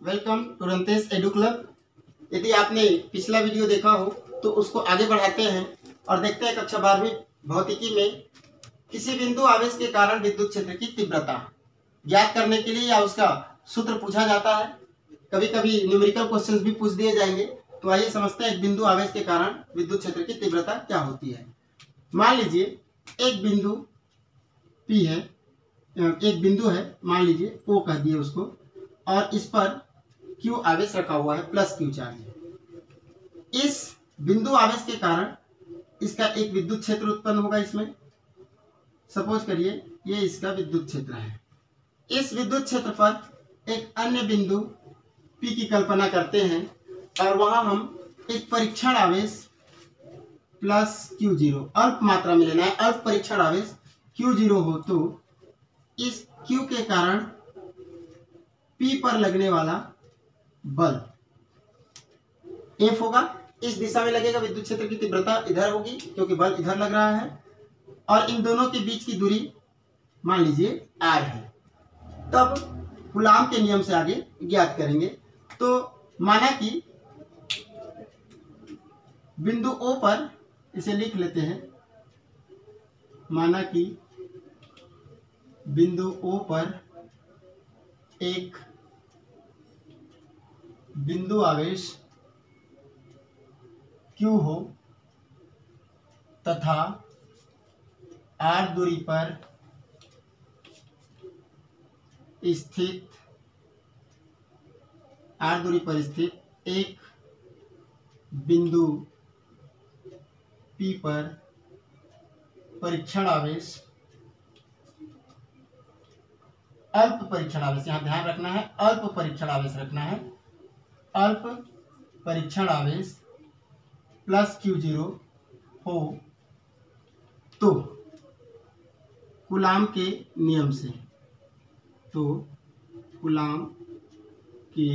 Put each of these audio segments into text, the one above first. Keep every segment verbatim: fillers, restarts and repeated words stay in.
Welcome to Rantesh edu club. यदि आपने पिछला वीडियो देखा हो तो उसको आगे बढ़ाते हैं और देखते हैं कक्षा बारहवीं भौतिकी में किसी बिंदु आवेश के कारण विद्युत क्षेत्र की तीव्रता ज्ञात करने के लिए या उसका सूत्र पूछा जाता है। कभी कभी न्यूमेरिकल क्वेश्चंस भी पूछ दिए जाएंगे। तो आइए समझते हैं एक बिंदु आवेश के कारण विद्युत क्षेत्र की तीव्रता क्या होती है। मान लीजिए एक बिंदु P है, एक बिंदु है, मान लीजिए O कह दिए उसको, और इस पर Q आवेश रखा हुआ है, प्लस Q चार्ज। इस बिंदु आवेश के कारण इसका एक विद्युत क्षेत्र उत्पन्न होगा। इसमें सपोज करिए ये इसका विद्युत क्षेत्र है। इस विद्युत क्षेत्र पर एक अन्य बिंदु P की कल्पना करते हैं और वहां हम एक परीक्षण आवेश प्लस क्यू जीरो अल्प मात्रा में लेना है। अल्प परीक्षण आवेश क्यू जीरो हो तो इस Q के कारण P पर लगने वाला बल F होगा। इस दिशा में लगेगा, विद्युत क्षेत्र की तीव्रता इधर होगी क्योंकि बल इधर लग रहा है, और इन दोनों के बीच की दूरी मान लीजिए R है। तब कूलाम के नियम से आगे ज्ञात करेंगे। तो माना कि बिंदु O पर, इसे लिख लेते हैं, माना कि बिंदु O पर एक बिंदु आवेश Q हो तथा R दूरी पर स्थित R दूरी पर स्थित एक बिंदु P पर परीक्षण आवेश, अल्प परीक्षण आवेश, यहां ध्यान रखना है, अल्प परीक्षण आवेश रखना है, अल्प परीक्षण आवेश प्लस क्यू जीरो हो तो कूलाम के नियम से, तो कूलाम के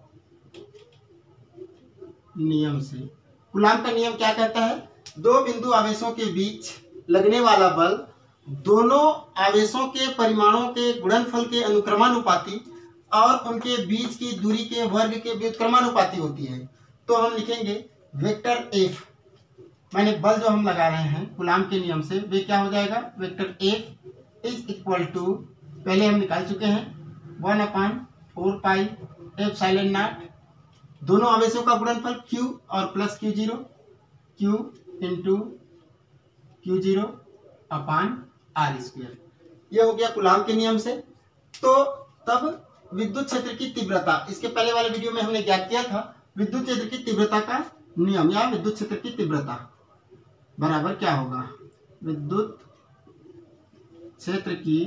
नियम से, कूलाम का नियम क्या कहता है? दो बिंदु आवेशों के बीच लगने वाला बल दोनों आवेशों के परिमाणों के गुणनफल के अनुक्रमानुपाती और उनके बीच की दूरी के वर्ग के व्युत्क्रमानुपाती होती है। तो हम लिखेंगे वेक्टर F, माने बल जो हम लगा रहे हैं कूलाम के नियम से, वे क्या हो जाएगा? Vector F is equal to, पहले हम निकाल चुके हैं, one upon four pi epsilon naught, दोनों आवेशों का गुणनफल Q और plus q zero, Q into q zero upon r square. यह हो गया कूलाम के नियम से। तो तब विद्युत क्षेत्र की तीव्रता, इसके पहले वाले वीडियो में हमने ज्ञात किया था विद्युत क्षेत्र की तीव्रता का नियम या विद्युत क्षेत्र की तीव्रता बराबर क्या होगा? विद्युत क्षेत्र की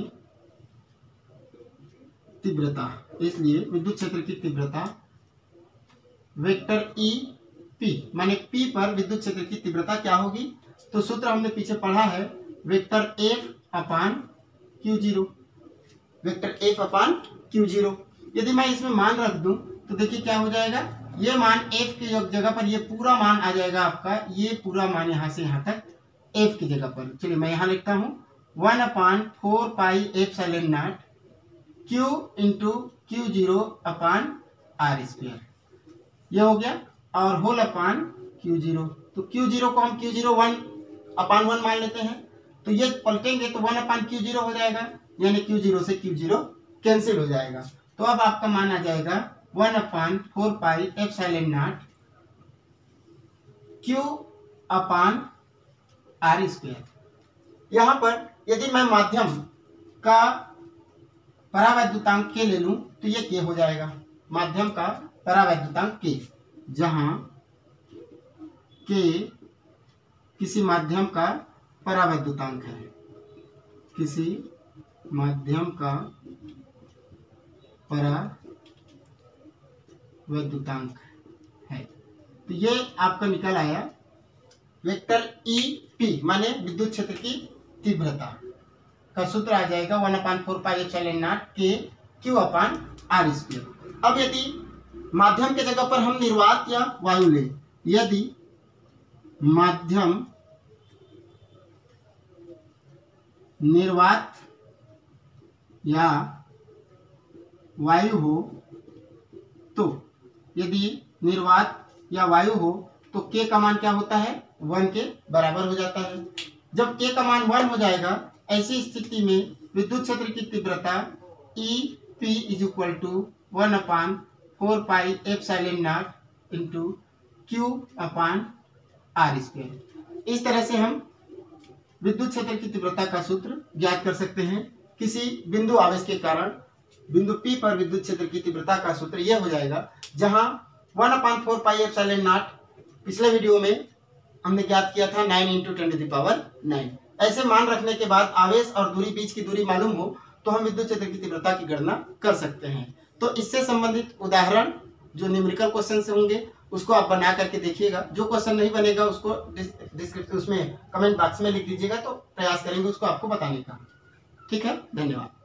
तीव्रता, इसलिए विद्युत क्षेत्र की तीव्रता वेक्टर ई पी, माने P पर विद्युत क्षेत्र की तीव्रता क्या होगी? तो सूत्र हमने पीछे पढ़ा है, vector F upon q zero, vector F upon q zero. यदि मैं इसमें मान रख दूं तो देखिए क्या हो जाएगा, ये मान F की जगह पर ये पूरा मान आ जाएगा आपका, ये पूरा मान यहां से यहां तक F की जगह पर। चलिए मैं यहां लिखता हूं, one upon four pi epsilon naught Q into q zero upon r square, ये हो गया, और होल अपान क्यू जीरो। तो क्यू जीरो को हम q zero one upon one मान लेते हैं, तो ये पलटेंगे तो वन अपान क्यू जीरो हो जाएगा, यानी क्यू जीरो से क्यू जीरो कैंसिल हो जाएगा। तो अब आपका मान आ जाएगा one upon four pi epsilon naught q upon r square. यहां पर यदि मैं माध्यम का परावैद्युतांक के ले लूं तो ये के हो जाएगा, माध्यम का परावैद्युतांक के, जहां के किसी माध्यम का परावैद्युतांक है, किसी माध्यम का परावैद्युतांक है। तो ये आपका निकल आया वेक्टर ई पी, माने विद्युत क्षेत्र की तीव्रता का सूत्र आ जाएगा one upon four pi epsilon naught के क्यू अपान आर स्क्वायर। अब यदि माध्यम के जगह पर हम निर्वात या वायु ले, यदि माध्यम निर्वात या वायु हो तो यदि निर्वात या वायु हो तो के का मान क्या होता है, वन के बराबर हो जाता है। जब के का मान वन हो जाएगा, ऐसी स्थिति में विद्युत क्षेत्र की तीव्रता E P is equal to one upon four pi epsilon naught into q upon r square. इस तरह से हम विद्युत क्षेत्र की तीव्रता का सूत्र ज्ञात कर सकते हैं। किसी बिंदु आवेश के कारण बिंदु P पर विद्युत क्षेत्र की तीव्रता का सूत्र यह हो जाएगा, जहां one upon four pi epsilon naught पिछले वीडियो में हमने ज्ञात किया था nine into ten to the power nine. ऐसे मान रखने के बाद आवेश और दूरी, बीच की दूरी मालूम हो तो हम विद्युत क्षेत्र की तीव्रता की गणना कर सकते हैं। तो इससे संबंधित उदाहरण जो न्यूमेरिकल क्वेश्चन से होंगे उसको आप बना करके देखिएगा। जो क्वेश्चन नहीं बनेगा उसको डिस्क्रिप्शन उसमें कमेंट बॉक्स में लिख दीजिएगा, तो प्रयास करेंगे उसको आपको बताने का। ठीक है, धन्यवाद।